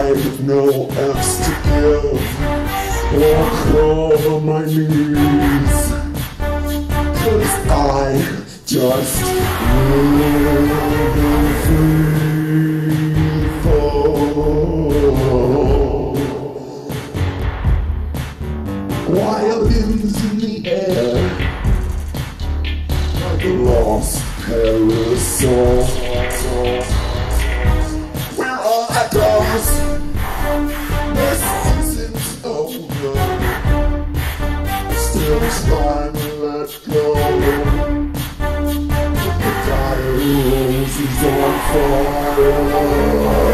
with no F's to give, or crawl on my knees, 'cause I just live in free fall. Violins in the air, like a lost parasol. We're all echoes. This isn't over. Still trying to let go. The dials is on fire.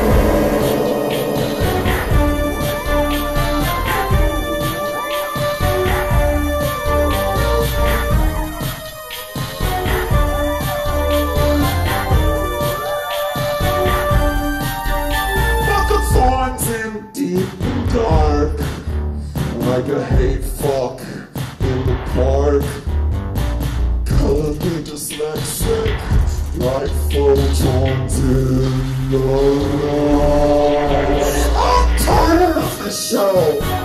Deep and dark, like a hate fuck in the park. Colorfully dyslexic, like photons in the night. I'm tired of the show.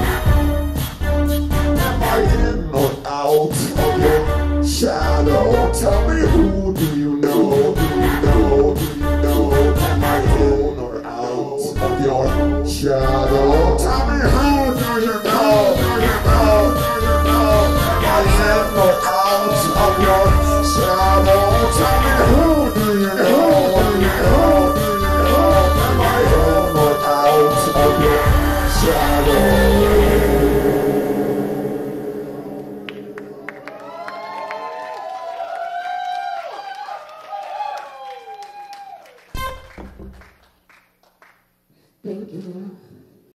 Am I in or out of your shadow? Tell me, who do you know? Do you know? Do you know? Am I in or out of your shadow? Tell me, who do you know? Do you know? Do you know? Am I in or out of your shadow? Tell me, who do you know? Do you know? Do you know? Am I in or out of your shadow? Thank you.